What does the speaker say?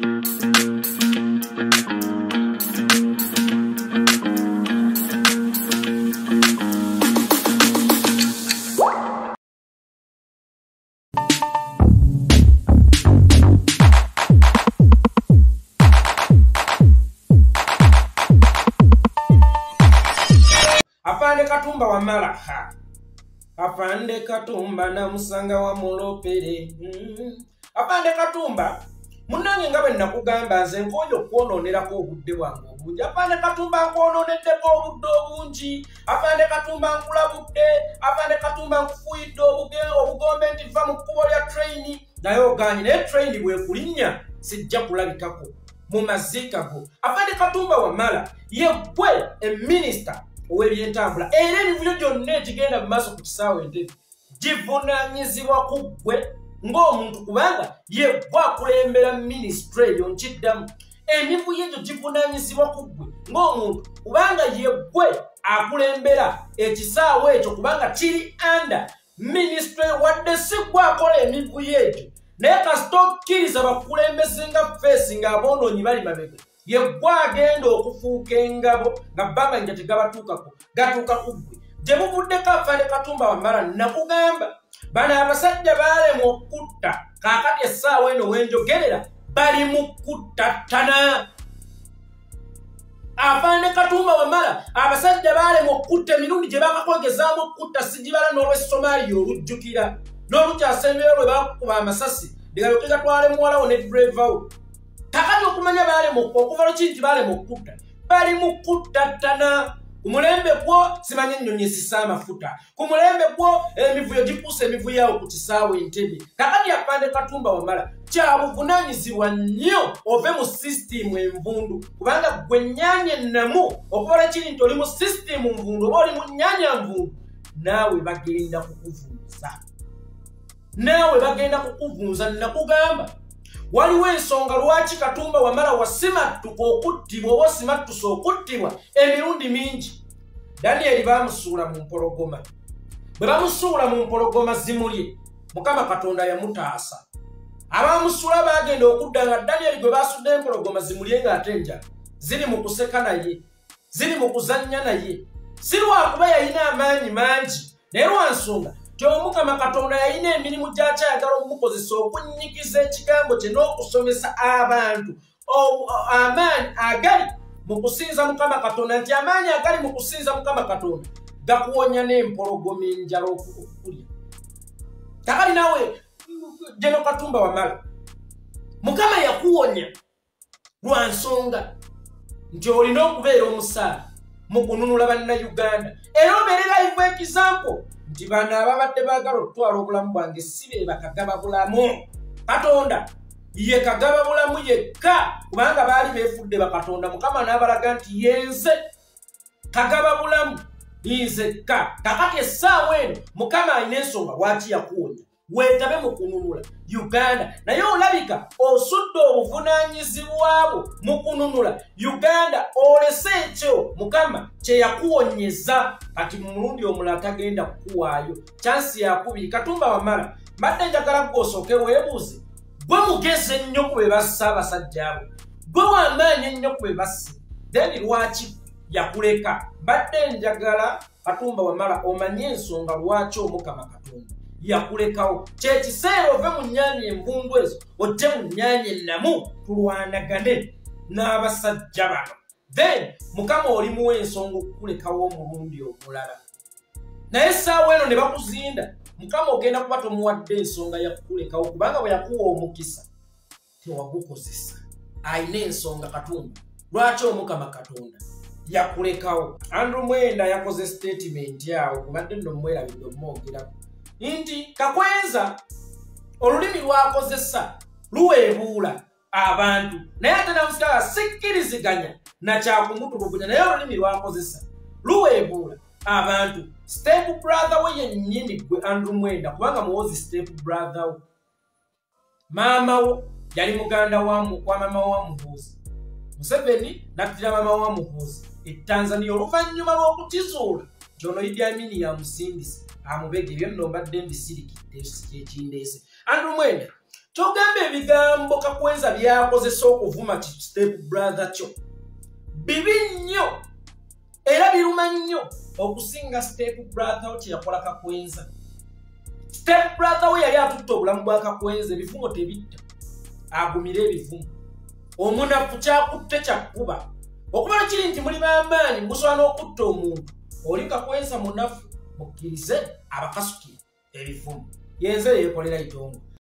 Afande Katumba Wamala Afande Katumba na musanga wa mulopere Afande Katumba munange ngabe nakugamba nze nkoyo kwononerako obudde bwange obungi. Afande Katumba nkwononeddeko obudde obungi. Afande Katumba nkulabudde. Afande Katumba nkufuyidde obugombe nti va mu kkubo lya train naye oganye naye train bwekulinnya sijja kulabikako mu maziika go. Afande Katumba Wamala ye gwe minister ow'ebyentambula era ebivuyo byonna ekigenda mu maaso ku kisaawe Entebbe givunaanyizibwa ku ggwe ng'omuntu kubanga ye gwe akulembera minisitule eyo nkiddamu. Emivuyo egyo givunaanyizibwa ku ggwe ng'omuntu kubanga ye gwe akulembera ekisaawe ekyo kubanga kiri under minisitule wadde si gwe akola emivuyo egyo naye kasita okkiriza bakulembeze nga feesi ng'aboonoonyi bali mabega ye gwe agenda okufuuka engabo nga babanja tegabatuukako gatuuka ku ggwe. Gye muvuddeko Afande Katumba Wamala nakugamba bano abasajja baalema okutta kaakati essaawa eno wenjogerera bali mu kuttattana. Afande Katumba Wamala abasajja baalema okutta emirundi gye bakakwegezaamu okutta sigibala n'olw'Esomaliya olujjukira n'olukyasembeyo lwe bakukuba amasasi digalyoke gatwale muwalawo ne drivawo. Kakati okumanya balema okuva lukinti balema okutta bali mu kuttattana. Ku mulembe gwo simanye ennyonyi esisa amafuta. Ku mulembe gwo emivuyo gipuusa emivuyo awo ku kisaawe Entebbe. Kakati Afande Katumba Wamala kya buvunaanyizibwa nnyo ove mu sisitimu envundu kubanga gwe nnyaanya ennamu okubola kiri nti oli mu sisitimu nvundu oba oli mu nnyaanya nvundu naawe bagenda kukuvunza. Naawe bagenda kukuvunza. Nakugamba waliwo ensonga lwaki Katumba Wamala wasimattuka okuttibwa oba osimattuse okuttibwa emirundi mingi. Daniel bamusuula mu mpologoma. Bwe bamusuula mu mpologoma zimulye Mukama Katonda yamutaasa. Abamusuula bagenda okudda nga Daniel gwe basudde empologoma zimulye ng'ate enjala ziri mu kuseka naye ziri mu kuzannya naye si lwakuba yalina amaanyi mangi naye lwa nsonga Mukama Katonda yalina emirimu gy'akyayagala omukozesa okunnyikiza ekigambo kye n'okusomesa abantu amaanyi agali mu kusinza Mukama Katonda nti amaanyi agali mu kusinza Mukama Katonda gakuwonya n'empologoma enjala okukulya. Kakali nawe Gen Katumba Wamala Mukama yakuwonya lwa nsonga nti olina okubeera omusaala mu kununula bannayuganda era obeere live example nti bano ababadde baagala okutwala obulamu bwange si be bakagaba bulamu. Katonda ye kagaba bulamu yekka kubanga baali beefudde bakatonda. Mukama n'abalaga nti yenze kagaba bulamu yinzekka. Kakati essaawa eno Mukama alina ensonga lwaki yakuwonya weetabe mu kununula Uganda naye olabika osudde obuvunaanyizibwa bwo mu kununula Uganda olese ekyo Mukama kye yakuwonyeza kati mu mulundi omulala tagenda kukuwaayo chansi yakubiri. Katumba Wamala mbadde njagala gw'osooke weebuuze gwe mugezi ennyo ku be basse abasajja abo gwe w'amaanyi ennyo ku be basse then lwaki yakuleka? Mbadde njagala Katumba Wamala omanye ensonga lwaki Omukama Katonda yakulekawo. Kyekiseera ove mu nnyaanya envundu ezo ojje mu nnyaanya ennamu tulwanagane n'abasajja bano then Mukama olimuwa ensonga okukulekawo omulundi omulala. Naye essaawa eno ne bakuzinda Mukama ogenda kuba tomuwadde ensonga yakukulekawo kubanga bwe yakuwa omukisa tewagukozesa. Ayina ensonga Katumba lwaki Omukama Katonda yakulekawo. Andrew Mwenda yakoze statement awo kubadde nno mwerabidde omwogerako nti Kakwenza olulimi lwakozesa luweebuula abantu naye ate namusika sikkiriziganya nakyakumutulugunya naye olulimi lwakozesa luweebuula abantu. Step brother we yennyini gwe Andrew Mwenda kubanga muwozi step brother we maama wo yali muganda wa maama wa Muhoozi. Museveni nattira maama wa Muhoozi Tanzania oluvannyuma lw'okukizuula Jono Idi Amin yamusindise amubega ebyo nno mbadde mbisirikidde ekindeese. Andrew Mwenda kyogamba ebigambo Kakwenza byakozesa okuvuma step brother kyo bibi nnyo era biruma nnyo okusinga step brother we kyeyakola Kakwenza. Step brother we yali atutta obulamu bwa Kakwenza, ebifumo tebitta, agumire ebifumo. Omunafu kyakutte kyakkuba. Okubala kiri nti muli b'amaanyi musobola n'okutta omuntu, oli Kakwenza munafu mukkirize abakasukire ebifumo. Yenze yeekolera itongo.